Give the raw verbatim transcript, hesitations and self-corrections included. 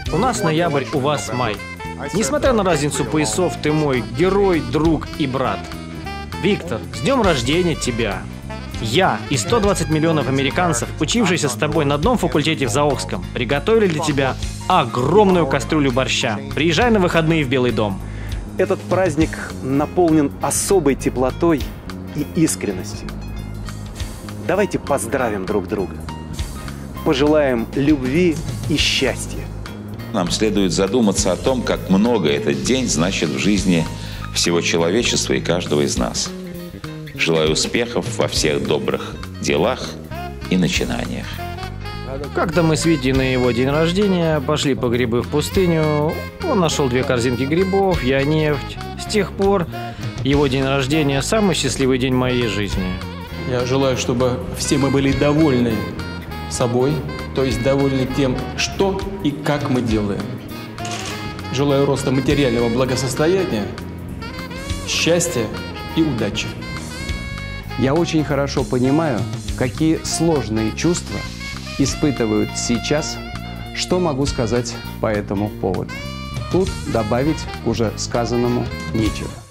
У нас ноябрь, у вас май. Несмотря на разницу поясов, ты мой герой, друг и брат. Виктор, с днем рождения тебя! Я и сто двадцать миллионов американцев, учившиеся с тобой на одном факультете в Заокском, приготовили для тебя огромную кастрюлю борща. Приезжай на выходные в Белый дом. Этот праздник наполнен особой теплотой и искренностью. Давайте поздравим друг друга. Пожелаем любви и счастья. Нам следует задуматься о том, как много этот день значит в жизни всего человечества и каждого из нас. Желаю успехов во всех добрых делах и начинаниях. Как-то мы с Витей на его день рождения пошли по грибы в пустыню. Он нашел две корзинки грибов, я нефть. С тех пор его день рождения – самый счастливый день моей жизни. Я желаю, чтобы все мы были довольны собой, то есть довольны тем, что и как мы делаем. Желаю роста материального благосостояния, счастья и удачи. Я очень хорошо понимаю, какие сложные чувства испытывают сейчас, что могу сказать по этому поводу. Тут добавить к уже сказанному нечего.